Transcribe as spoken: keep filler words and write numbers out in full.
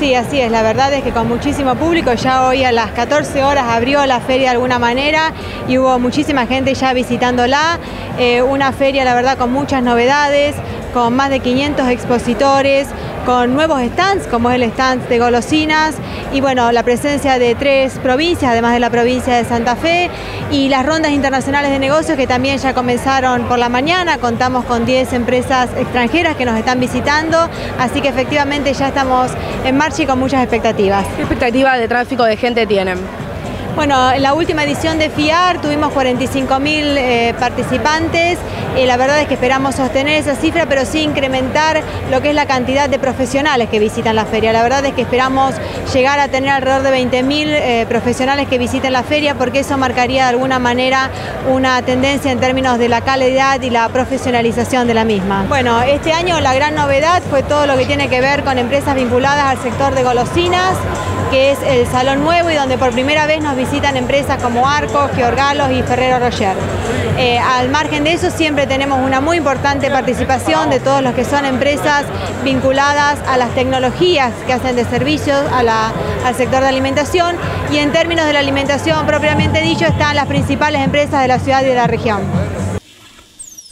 Sí, así es, la verdad es que con muchísimo público, ya hoy a las catorce horas abrió la feria de alguna manera y hubo muchísima gente ya visitándola, eh, una feria la verdad con muchas novedades, con más de quinientos expositores, con nuevos stands como es el stand de golosinas y bueno, la presencia de tres provincias, además de la provincia de Santa Fe, y las rondas internacionales de negocios que también ya comenzaron por la mañana. Contamos con diez empresas extranjeras que nos están visitando, así que efectivamente ya estamos en marcha y con muchas expectativas. ¿Qué expectativa de tráfico de gente tienen? Bueno, en la última edición de FIAR tuvimos cuarenta y cinco mil eh, participantes y la verdad es que esperamos sostener esa cifra, pero sí incrementar lo que es la cantidad de profesionales que visitan la feria. La verdad es que esperamos llegar a tener alrededor de veinte mil eh, profesionales que visiten la feria, porque eso marcaría de alguna manera una tendencia en términos de la calidad y la profesionalización de la misma. Bueno, este año la gran novedad fue todo lo que tiene que ver con empresas vinculadas al sector de golosinas, que es el Salón Nuevo y donde por primera vez nos visitan empresas como Arcos, Georgalos y Ferrero Rocher. Eh, al margen de eso siempre tenemos una muy importante participación de todos los que son empresas vinculadas a las tecnologías que hacen de servicios a la, al sector de alimentación, y en términos de la alimentación propiamente dicho están las principales empresas de la ciudad y de la región.